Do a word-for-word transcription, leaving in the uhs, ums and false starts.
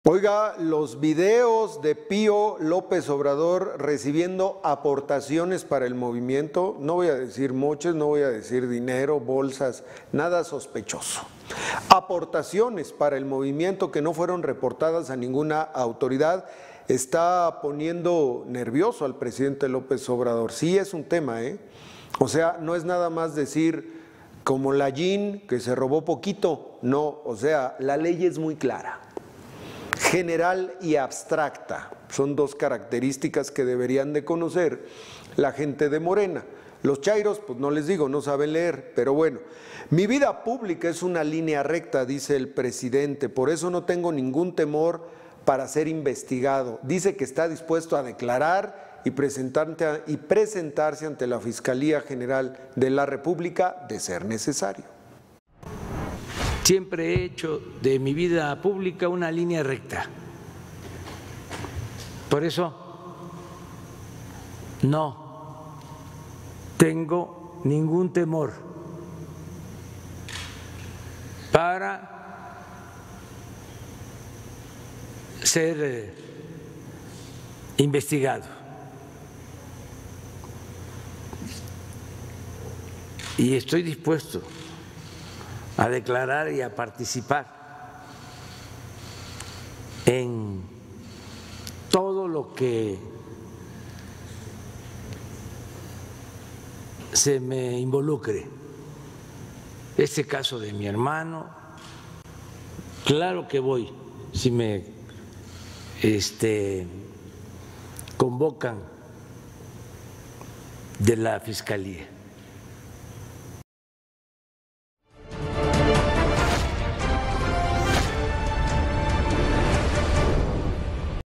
Oiga, los videos de Pío López Obrador recibiendo aportaciones para el movimiento, no voy a decir moches, no voy a decir dinero, bolsas, nada sospechoso. Aportaciones para el movimiento que no fueron reportadas a ninguna autoridad, está poniendo nervioso al presidente López Obrador. Sí es un tema, ¿eh? O sea, no es nada más decir como Layín que se robó poquito, no, o sea, la ley es muy clara. General y abstracta, son dos características que deberían de conocer la gente de Morena. Los chairos, pues no les digo, no saben leer, pero bueno. Mi vida pública es una línea recta, dice el presidente, por eso no tengo ningún temor para ser investigado. Dice que está dispuesto a declarar y, y presentarse ante la Fiscalía General de la República de ser necesario. Siempre he hecho de mi vida pública una línea recta. Por eso no tengo ningún temor para ser investigado. Y estoy dispuesto a declarar y a participar en todo lo que se me involucre. Este caso de mi hermano, claro que voy, si me este, convocan de la Fiscalía.